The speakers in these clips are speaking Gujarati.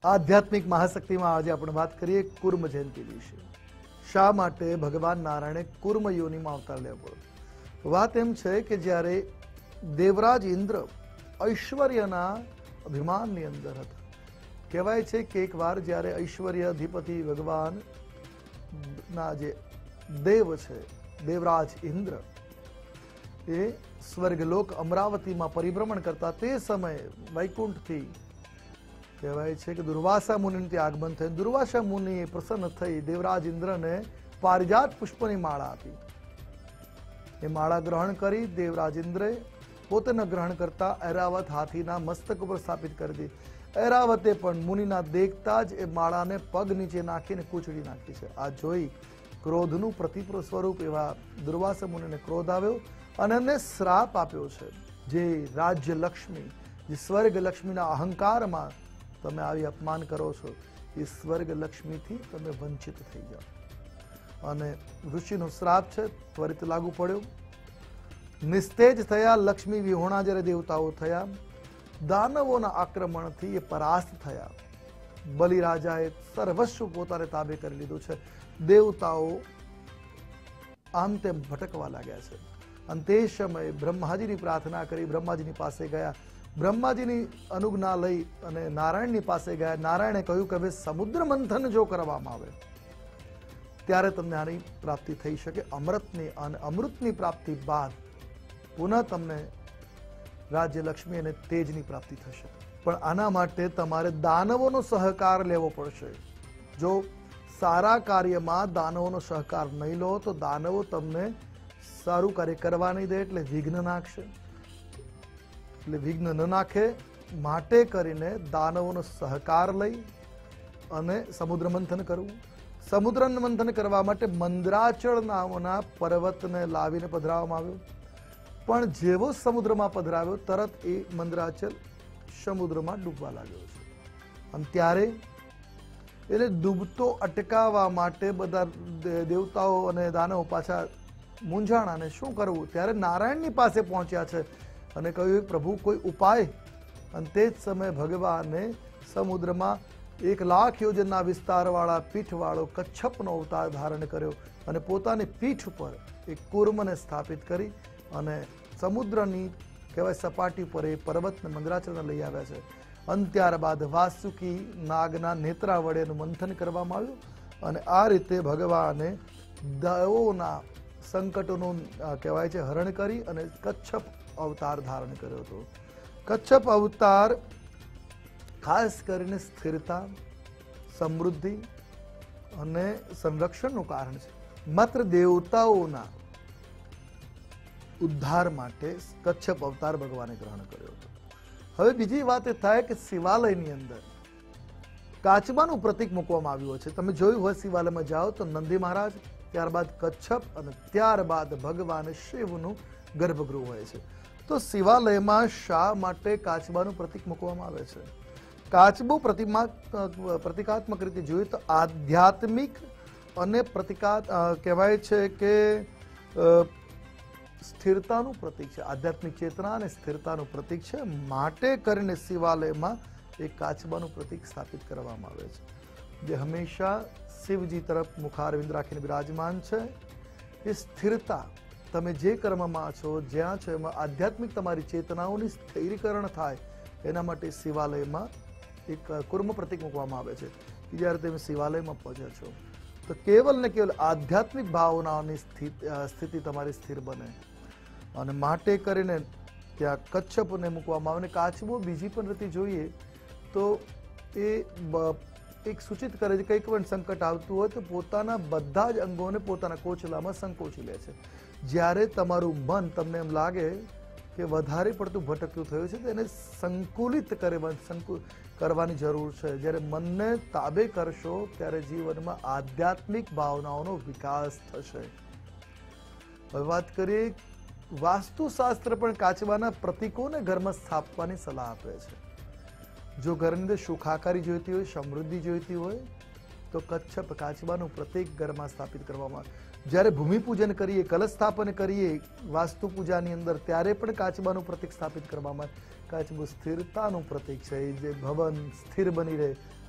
આધ્યાત્મિક મહાશક્તિમાં આજે આપણે વાત કરીએ કુર્મ જયંતિ વિશે. શા માટે ભગવાન નારાયણે કુર્મ યોનિમાં અવતાર લેવો પડ્યો? વાત એમ છે કે જ્યારે દેવરાજ ઇન્દ્ર ઐશ્વર્યના અભિમાનની અંદર હતા, કહેવાય છે કે એકવાર જ્યારે ઐશ્વર્ય અધિપતિ ભગવાન ના જે દેવ છે દેવરાજ ઇન્દ્ર એ સ્વર્ગલોક અમરાવતીમાં પરિભ્રમણ કરતા તે સમયે વૈકુંઠથી કહેવાય છે કે દુર્વાસા મુનિનું ત્યાં આગમન થયું. દુર્વાસા મુનિ પ્રસન્ન થઈ દેવરાજ ઇન્દ્રને પારિજાત પુષ્પની માળા આપી. એ માળા ગ્રહણ કરી દેવરાજ ઇન્દ્રે પોતે ન ગ્રહણ કરતા ઐરાવત હાથીના મસ્તક ઉપર સ્થાપિત કરી દીધી. ઐરાવતે પણ મુનિના દેખતા જ એ માળાને પગ નીચે નાખીને કૂચડી નાખી છે. આ જોઈ ક્રોધનું પ્રતિપ સ્વરૂપ એવા દુર્વાસા મુનિને ક્રોધ આવ્યો અને એમને શ્રાપ આપ્યો છે, જે રાજ્ય લક્ષ્મી, જે સ્વર્ગ લક્ષ્મીના અહંકારમાં તમે આવી અપમાન કરો છો, એ સ્વર્ગ લક્ષ્મીથી તમે વંચિત થઈ જાઓ. અને ઋષિનો શ્રાપ છે, ત્વરિત લાગુ પડ્યો. નિસ્તેજ થયા, લક્ષ્મી વિહોણા જ્યારે દેવતાઓ થયા, દાનવોના આક્રમણથી એ પરાસ્ત થયા. બલિરાજાએ સર્વસ્વ પોતાને તાબે કરી લીધું છે. દેવતાઓ આમ તેમ ભટકવા લાગ્યા છે. અને તે સમયે બ્રહ્માજીની પ્રાર્થના કરી બ્રહ્માજીની પાસે ગયા. બ્રહ્માજીની અનુજ્ઞા લઈ અને નારાયણની પાસે ગયા. નારાયણે કહ્યું કે હવે સમુદ્ર મંથન જો કરવામાં આવે ત્યારે તમને આની પ્રાપ્તિ થઈ શકે. અમૃતની અને અમૃતની પ્રાપ્તિ બાદ પુનઃ તમને રાજ્ય લક્ષ્મી અને તેજની પ્રાપ્તિ થશે. પણ આના માટે તમારે દાનવોનો સહકાર લેવો પડશે. જો સારા કાર્યમાં દાનવોનો સહકાર નહીં લો તો દાનવો તમને સારું કાર્ય કરવા નહીં દે, એટલે વિઘ્ન નાખશે. એટલે વિઘ્ન ન નાખે માટે કરીને દાનવોનો સહકાર લઈ અને સમુદ્ર મંથન કરવું. સમુદ્ર મંથન કરવા માટે મંદરાચળ નામના પર્વતને લાવીને પધરાવવામાં આવ્યો. પણ જેવો સમુદ્રમાં પધરાવ્યો તરત એ મંદરાચલ સમુદ્રમાં ડૂબવા લાગ્યો છે. અને ત્યારે એટલે ડૂબતો અટકાવવા માટે બધા દેવતાઓ અને દાનવો પાછા મૂંઝાણા, શું કરવું? ત્યારે નારાયણની પાસે પહોંચ્યા છે અને કહ્યું પ્રભુ કોઈ ઉપાય. અને તે જ સમયે ભગવાને સમુદ્રમાં 1,00,000 યોજનના વિસ્તારવાળા પીઠવાળો કચ્છપનો અવતાર ધારણ કર્યો અને પોતાની પીઠ ઉપર એક કુર્મને સ્થાપિત કરી અને સમુદ્રની કહેવાય સપાટી પર એ પર્વતને મંદરાચલને લઈ આવ્યા છે. અને ત્યારબાદ વાસુકી નાગના નેત્રા વડે એનું મંથન કરવામાં આવ્યું અને આ રીતે ભગવાને દેવોના સંકટોનું કહેવાય છે હરણ કરી અને કચ્છપ અવતાર ધારણ કર્યો હતો. કચ્છપ અવતાર ખાસ કરીને સ્થિરતા, સમૃદ્ધિ અને સંરક્ષણનું કારણ છે. માત્ર દેવતાઓના ઉદ્ધાર માટે કચ્છપ અવતાર ભગવાને ગ્રહણ કર્યો હતો. હવે બીજી વાત એ થાય કે શિવાલયની અંદર કાચબાનું પ્રતીક મૂકવામાં આવ્યું છે. તમે જોયું હોય શિવાલયમાં જાઓ તો નંદી મહારાજ, ત્યારબાદ કચ્છપ અને ત્યારબાદ ભગવાન શિવનું ગર્ભગૃહ હોય છે. તો શિવાલયમાં શા માટે કાચબાનું પ્રતીક મૂકવામાં આવે છે? કાચબો પ્રતિકાત્મક રીતે જોઈએ તો આધ્યાત્મિક અને કહેવાય છે કે સ્થિરતાનું પ્રતીક છે. આધ્યાત્મિક ચેતના અને સ્થિરતાનું પ્રતીક છે. માટે કરીને શિવાલયમાં એક કાચબાનું પ્રતીક સ્થાપિત કરવામાં આવે છે, જે હંમેશા શિવજી તરફ મુખારવિંદ રાખીને બિરાજમાન છે. એ સ્થિરતા, તમે જે કર્મમાં છો, જ્યાં છો, એમાં આધ્યાત્મિક તમારી ચેતનાઓની સ્થિરીકરણ થાય એના માટે શિવાલયમાં એક કુર્મ પ્રતીક મૂકવામાં આવે છે. કે જ્યારે તમે શિવાલયમાં પહોંચ્યા છો તો કેવલ ને કેવલ આધ્યાત્મિક ભાવનાઓની સ્થિતિ તમારી સ્થિર બને. અને માટે કરીને ત્યાં કચ્છપને મૂકવામાં આવે. અને કાચબો બીજી પણ રીતે જોઈએ તો એ એક સૂચિત કરે છે કંઈક પણ સંકટ આવતું હોય તો પોતાના બધા જ અંગોને પોતાના કોચલામાં સંકોચી લે છે. જ્યારે તમારું મન તમને એમ લાગે કે વધારે પડતું ભટકતું થયું છે તો એને સંકુલિત કરવાની જરૂર છે. જ્યારે મનને તાબે કરશો ત્યારે જીવનમાં આધ્યાત્મિક ભાવનાઓનો વિકાસ થશે. હવે વાત કરીએ, વાસ્તુશાસ્ત્ર પણ કાચબાના પ્રતીકોને ઘરમાં સ્થાપવાની સલાહ આપે છે. જો ઘરની અંદર સુખાકારી જોઈતી હોય, સમૃદ્ધિ જોઈતી હોય તો કચ્છપ કાચબાનું પ્રતીક ઘરમાં સ્થાપિત કરવામાં આવે. જ્યારે ભૂમિપૂજન કરીએ, કલશ સ્થાપન કરીએ વાસ્તુ પૂજાની અંદર, ત્યારે પણ કાચબાનું પ્રતીક સ્થાપિત કરવામાં આવે. કાચબું સ્થિરતાનું પ્રતીક છે, જે ભવન સ્થિર બની રહે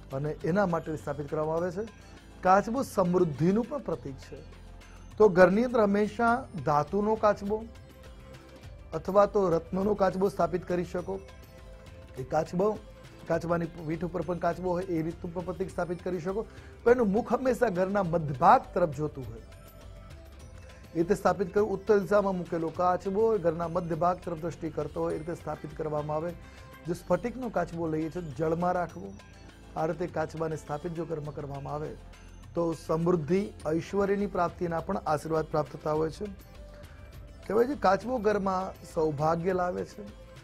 અને એના માટે સ્થાપિત કરવામાં આવે છે. કાચબો સમૃદ્ધિનું પણ પ્રતીક છે. તો ઘરની અંદર હંમેશા ધાતુનો કાચબો અથવા તો રત્નનો કાચબો સ્થાપિત કરી શકો. એ કાચબાની પીઠ ઉપર પણ કાચબો હોય એ રીતનું પણ પ્રતીક સ્થાપિત કરી શકો. પણ એનું મુખ હંમેશા ઘરના મધ્યભાગ તરફ જોતું હોય એ રીતે સ્થાપિત કરવું. ઉત્તર દિશામાં મૂકેલો કાચબો ઘરના મધ્ય ભાગ તરફ દ્રષ્ટિ કરતો હોય એ રીતે સ્થાપિત કરવામાં આવે. જો સ્ફટિકનો કાચબો લઈએ છીએ જળમાં રાખવો. આ રીતે કાચબાને સ્થાપિત જો કર્મ કરવામાં આવે તો સમૃદ્ધિ ઐશ્વર્યની પ્રાપ્તિના પણ આશીર્વાદ પ્રાપ્ત થતા હોય છે. કહેવાય છે કાચબો ઘરમાં સૌભાગ્ય લાવે છે,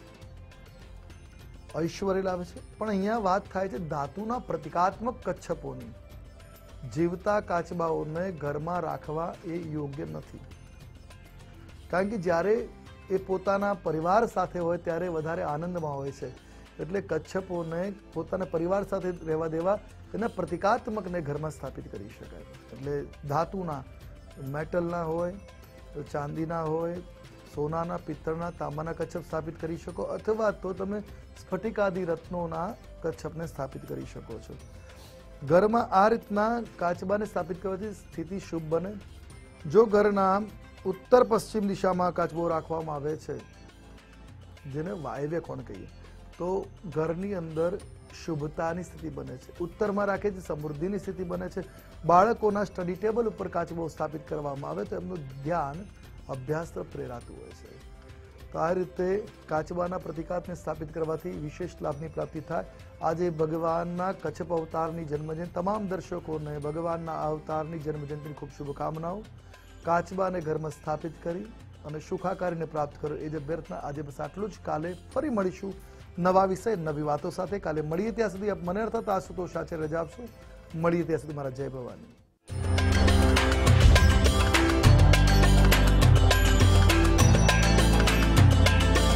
ઐશ્વર્ય લાવે છે. પણ અહીંયા વાત થાય છે ધાતુના પ્રતિકાત્મક કચ્છપોની. જીવતા કાચબાઓને ઘરમાં રાખવા એ યોગ્ય નથી. કારણ કે જ્યારે એ પોતાના પરિવાર સાથે હોય ત્યારે વધારે આનંદમાં હોય છે. એટલે કચ્છપોને પોતાના પરિવાર સાથે રહેવા દેવા એના પ્રતિકાત્મકને ઘરમાં સ્થાપિત કરી શકાય. એટલે ધાતુના, મેટલના હોય, ચાંદીના હોય, સોનાના, પિત્તળના, તાંબાના કચ્છપ સ્થાપિત કરી શકો અથવા તો તમે સ્ફટિકાદી રત્નોના કચ્છપને સ્થાપિત કરી શકો છો. ઘરમાં આ રીતના કાચબાને સ્થાપિત કરવાથી સ્થિતિ શુભ બને. જો ઘરના ઉત્તર પશ્ચિમ દિશામાં કાચબો રાખવામાં આવે છે, જેને વાયવ્ય કોણ કહીએ, તો ઘરની અંદર શુભતાની સ્થિતિ બને છે. ઉત્તરમાં રાખે છે સમૃદ્ધિની સ્થિતિ બને છે. બાળકોના સ્ટડી ટેબલ ઉપર કાચબો સ્થાપિત કરવામાં આવે તો એમનું ધ્યાન અભ્યાસ તરફ પ્રેરાતું હોય છે. તો આ રીતે કાચબાના પ્રતિકાત્મને સ્થાપિત કરવાથી વિશેષ લાભની પ્રાપ્તિ થાય. આજે ભગવાનના કચ્છપ અવતારની જન્મજયંતિ તમામ દર્શકોને ભગવાનના અવતારની જન્મજયંતિની ખૂબ શુભકામનાઓ. કાચબાને ઘરમાં સ્થાપિત કરી અને સુખાકારીને પ્રાપ્ત કરો એ જ અભ્યર્થના. આજે બસ આટલું જ. કાલે ફરી મળીશું નવા વિષય, નવી વાતો સાથે. કાલે મળીએ ત્યાં સુધી મને અર્થાત આશુતોષ આચાર્ય રજા આપશો. મળીએ ત્યાં સુધી મારા જય ભવાની.